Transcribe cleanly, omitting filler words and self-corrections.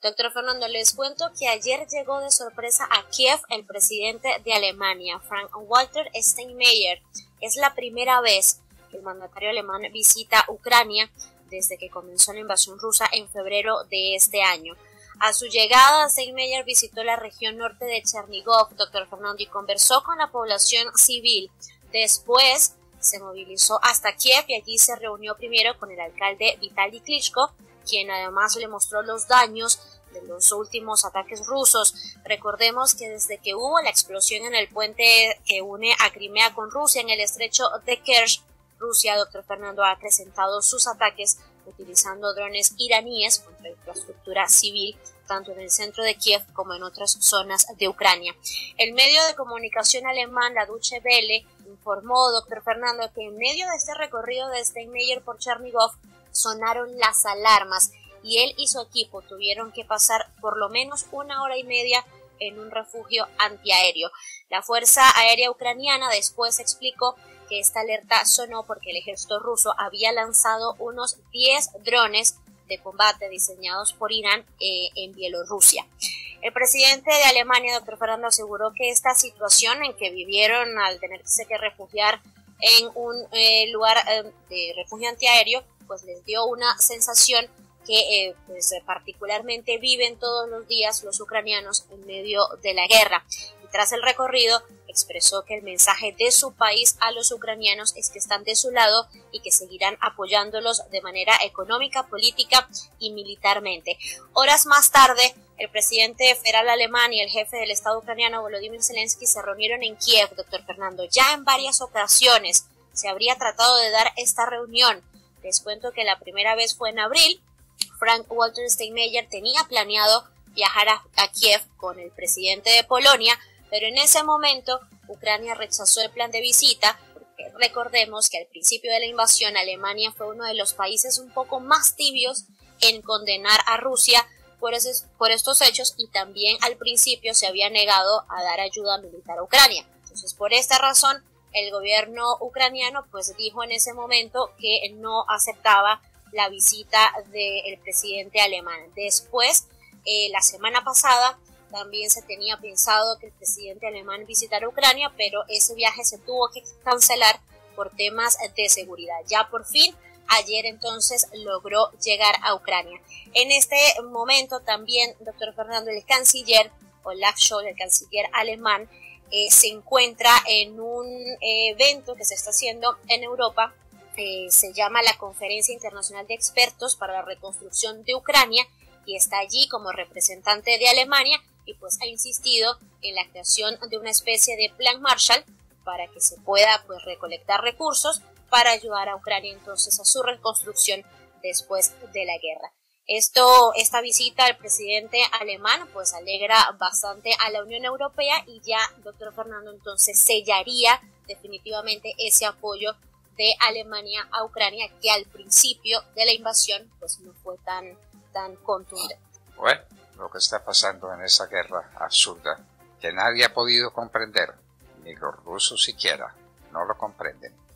Doctor Fernando, les cuento que ayer llegó de sorpresa a Kiev el presidente de Alemania, Frank-Walter Steinmeier. Es la primera vez que el mandatario alemán visita Ucrania desde que comenzó la invasión rusa en febrero de este año. A su llegada, Steinmeier visitó la región norte de Chernigov, doctor Fernando, y conversó con la población civil. Después se movilizó hasta Kiev y allí se reunió primero con el alcalde Vitaly Klitschko, quien además le mostró los daños de los últimos ataques rusos. Recordemos que desde que hubo la explosión en el puente que une a Crimea con Rusia en el estrecho de Kerch, Rusia, doctor Fernando, ha acrecentado sus ataques utilizando drones iraníes contra infraestructura civil, tanto en el centro de Kiev como en otras zonas de Ucrania. El medio de comunicación alemán, la Deutsche Welle, informó, doctor Fernando, que en medio de este recorrido de Steinmeier por Chernigov sonaron las alarmas y él y su equipo tuvieron que pasar por lo menos 1 hora y media en un refugio antiaéreo. La Fuerza Aérea Ucraniana después explicó que esta alerta sonó porque el ejército ruso había lanzado unos 10 drones de combate diseñados por Irán en Bielorrusia. El presidente de Alemania, doctor Fernando, aseguró que esta situación en que vivieron al tenerse que refugiar en un lugar de refugio antiaéreo, pues les dio una sensación que particularmente viven todos los días los ucranianos en medio de la guerra. Y tras el recorrido expresó que el mensaje de su país a los ucranianos es que están de su lado y que seguirán apoyándolos de manera económica, política y militarmente. Horas más tarde, el presidente federal alemán y el jefe del Estado ucraniano, Volodymyr Zelensky, se reunieron en Kiev, doctor Fernando. Ya en varias ocasiones se habría tratado de dar esta reunión. Les cuento que la primera vez fue en abril. Frank-Walter Steinmeier tenía planeado viajar a Kiev con el presidente de Polonia, pero en ese momento Ucrania rechazó el plan de visita, porque recordemos que al principio de la invasión Alemania fue uno de los países un poco más tibios en condenar a Rusia por estos hechos, y también al principio se había negado a dar ayuda militar a Ucrania. Entonces, por esta razón, el gobierno ucraniano pues dijo en ese momento que no aceptaba la visita del presidente alemán. Después, la semana pasada, también se tenía pensado que el presidente alemán visitara Ucrania, pero ese viaje se tuvo que cancelar por temas de seguridad. Ya por fin, ayer entonces logró llegar a Ucrania. En este momento también, doctor Fernando, el canciller Olaf Scholz, el canciller alemán, se encuentra en un evento que se está haciendo en Europa. Se llama la Conferencia Internacional de Expertos para la Reconstrucción de Ucrania, y está allí como representante de Alemania, y pues ha insistido en la creación de una especie de plan Marshall para que se pueda pues recolectar recursos para ayudar a Ucrania entonces a su reconstrucción después de la guerra. Esta visita al presidente alemán pues alegra bastante a la Unión Europea, y ya, doctor Fernando, entonces sellaría definitivamente ese apoyo de Alemania a Ucrania, que al principio de la invasión pues no fue tan contundente. Bueno, lo que está pasando en esa guerra absurda que nadie ha podido comprender, ni los rusos siquiera, no lo comprenden.